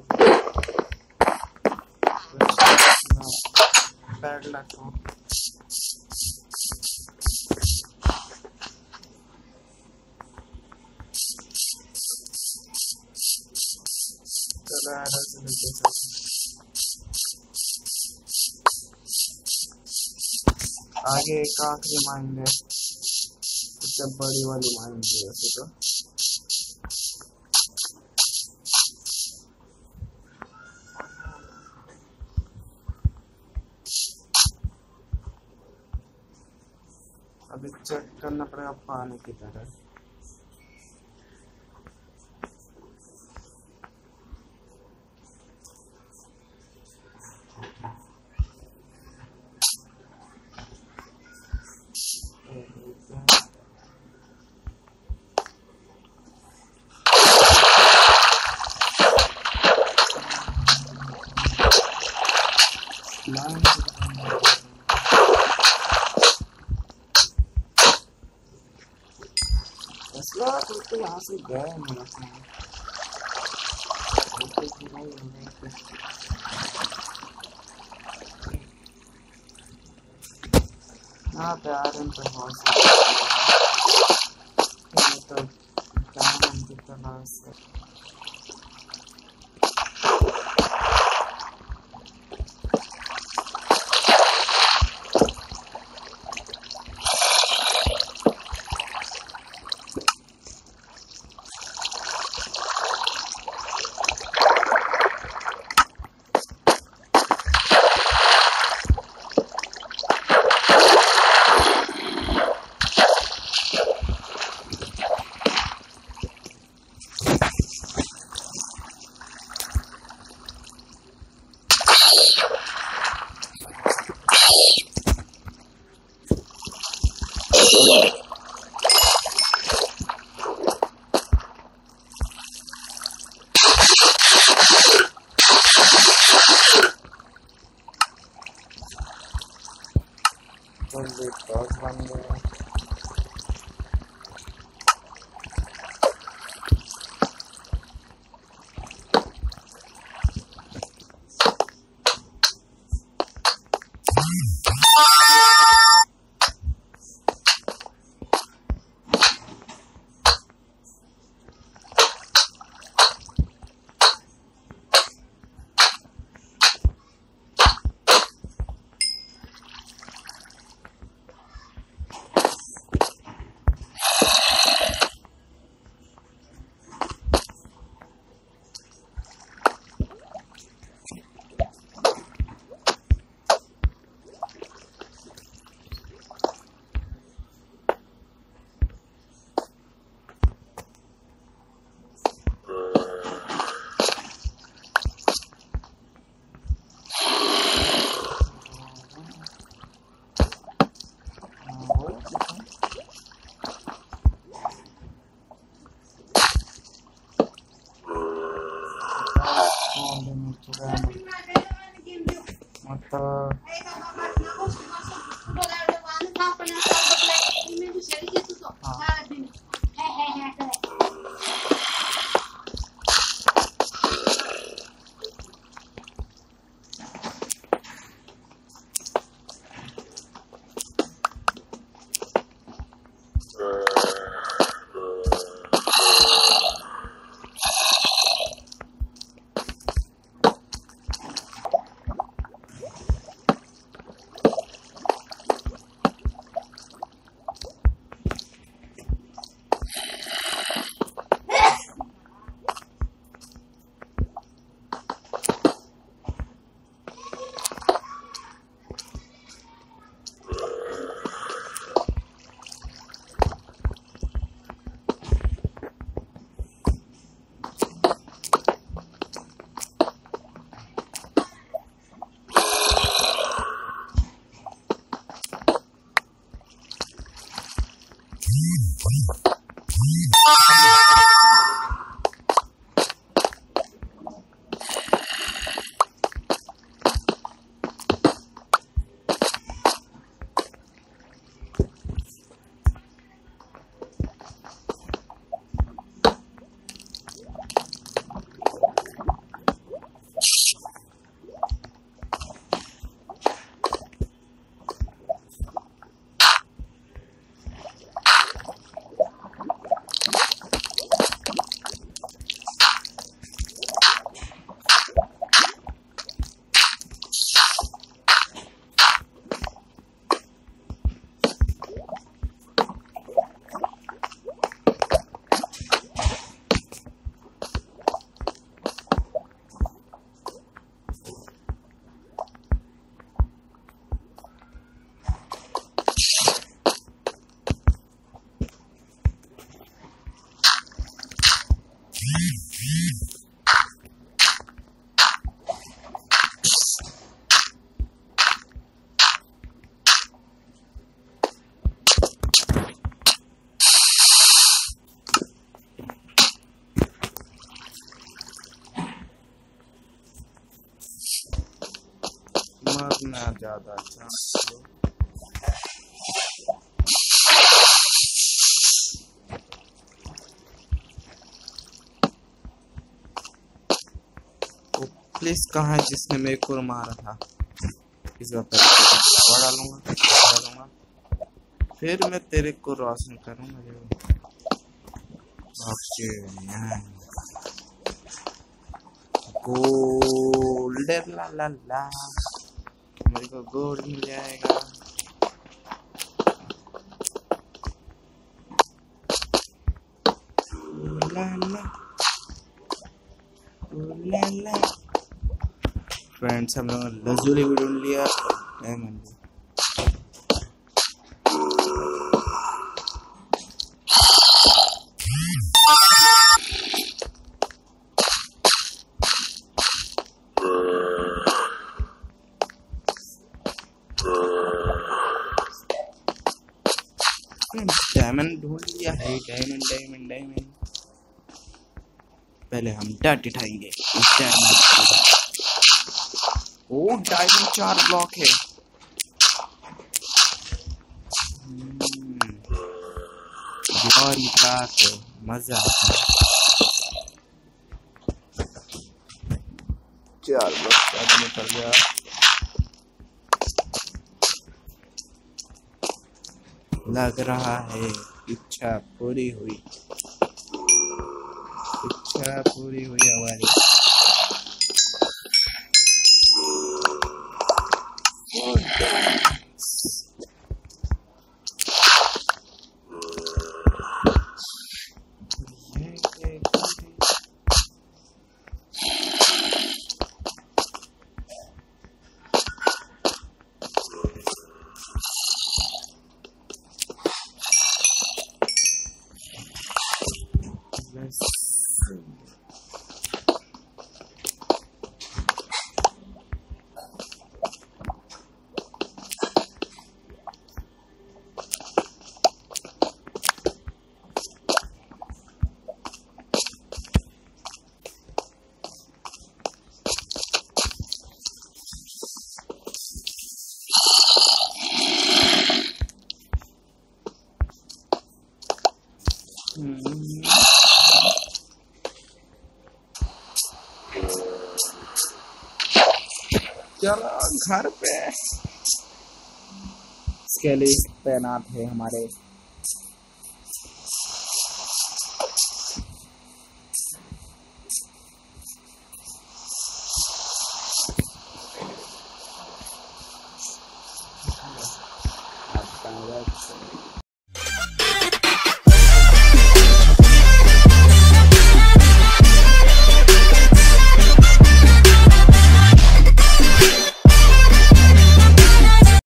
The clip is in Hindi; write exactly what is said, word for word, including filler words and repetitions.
Bad luck. चलो यार ऐसे लेके आगे एक आखिरी माइंड है, सबसे बड़ी वाली माइंड है वैसे तो। अभी चेक करना पड़ेगा पानी की तरह। तो यहाँ से गए मेरा हाँ प्यार तो बहुत तो जान की तलाश है। मरना ज्यादा अच्छा। वो पुलिस कहाँ है जिसने मेरे को मारा था? इस बार पर डालूंगा डालूंगा फिर मैं तेरे को रोशन करूंगा। ओके गोल्ड ला ला ला मेरे को गोल्ड मिल जाएगा। ला ला ला ला फ्रेंड्स हम लोग लजूरी भी ढूंढ लिया। डायमंड ढूंढ लिया है। डायमंड डायमंड डायमंड पहले हम डट उठाएंगे। ओ डायमंड चार ब्लॉक है। और निकाल मजा आता है। चार ब्लॉक निकल गया। लग रहा है इच्छा पूरी हुई। इच्छा पूरी हुई हमारी। चलो घर पे इसके लिए तैनात है हमारे।